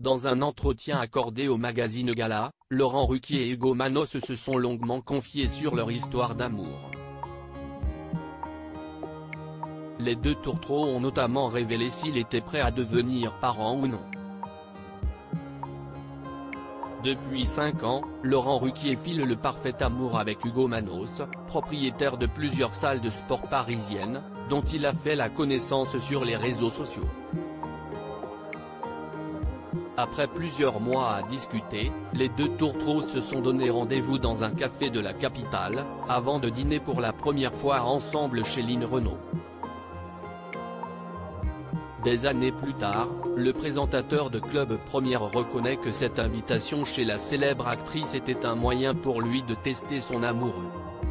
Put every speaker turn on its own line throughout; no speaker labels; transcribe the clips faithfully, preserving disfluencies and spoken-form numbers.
Dans un entretien accordé au magazine Gala, Laurent Ruquier et Ugo Manos se sont longuement confiés sur leur histoire d'amour. Les deux tourtereaux ont notamment révélé s'ils étaient prêts à devenir parents ou non. Depuis cinq ans, Laurent Ruquier file le parfait amour avec Ugo Manos, propriétaire de plusieurs salles de sport parisiennes, dont il a fait la connaissance sur les réseaux sociaux. Après plusieurs mois à discuter, les deux tourtereaux se sont donné rendez-vous dans un café de la capitale, avant de dîner pour la première fois ensemble chez Line Renaud. Des années plus tard, le présentateur de Club Première reconnaît que cette invitation chez la célèbre actrice était un moyen pour lui de tester son amoureux.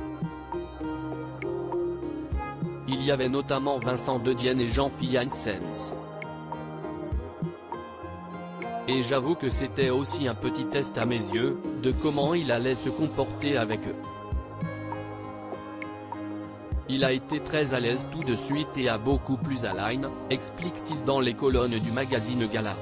Il y avait notamment Vincent De Dienne et Jean-Philippe Janssens. Et j'avoue que c'était aussi un petit test à mes yeux, de comment il allait se comporter avec eux. Il a été très à l'aise tout de suite et a beaucoup plus à line, explique-t-il dans les colonnes du magazine Gala.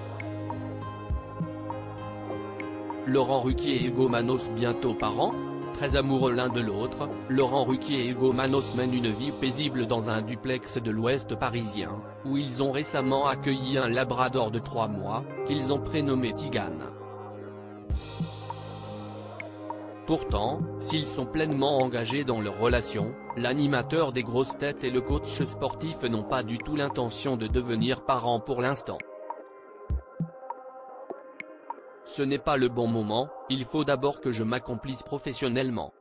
Laurent Ruquier et Ugo Manos bientôt parents? Très amoureux l'un de l'autre, Laurent Ruquier et Ugo Manos mènent une vie paisible dans un duplex de l'ouest parisien, où ils ont récemment accueilli un labrador de trois mois, qu'ils ont prénommé Tigane. Pourtant, s'ils sont pleinement engagés dans leur relation, l'animateur des grosses têtes et le coach sportif n'ont pas du tout l'intention de devenir parents pour l'instant. Ce n'est pas le bon moment, il faut d'abord que je m'accomplisse professionnellement.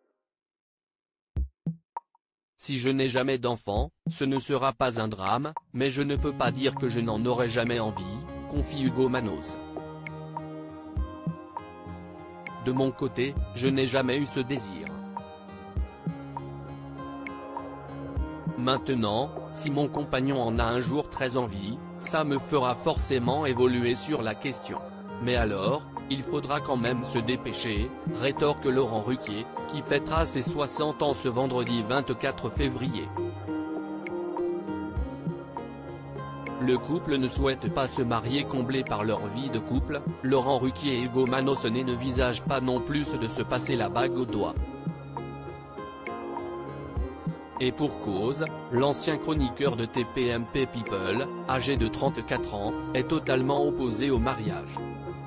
Si je n'ai jamais d'enfant, ce ne sera pas un drame, mais je ne peux pas dire que je n'en aurai jamais envie, confie Ugo Manos. De mon côté, je n'ai jamais eu ce désir. Maintenant, si mon compagnon en a un jour très envie, ça me fera forcément évoluer sur la question. Mais alors, il faudra quand même se dépêcher, rétorque Laurent Ruquier, qui fêtera ses soixante ans ce vendredi vingt-quatre février. Le couple ne souhaite pas se marier comblé par leur vie de couple, Laurent Ruquier et Ugo Manos n'envisagent pas non plus de se passer la bague au doigt. Et pour cause, l'ancien chroniqueur de T P M P People, âgé de trente-quatre ans, est totalement opposé au mariage.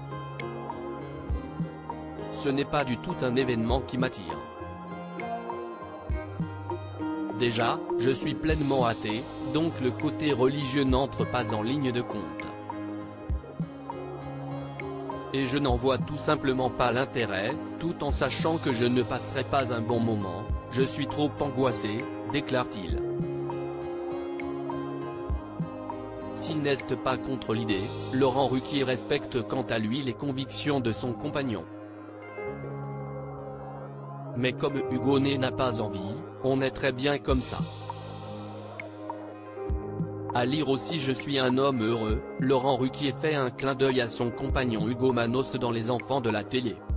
Ce n'est pas du tout un événement qui m'attire. Déjà, je suis pleinement athée, donc le côté religieux n'entre pas en ligne de compte. Et je n'en vois tout simplement pas l'intérêt, tout en sachant que je ne passerai pas un bon moment, je suis trop angoissé, déclare-t-il. S'il n'est pas contre l'idée, Laurent Ruquier respecte quant à lui les convictions de son compagnon. Mais comme Ugo n'a pas envie, on est très bien comme ça. À lire aussi Je suis un homme heureux, Laurent Ruquier fait un clin d'œil à son compagnon Ugo Manos dans Les Enfants de la télé.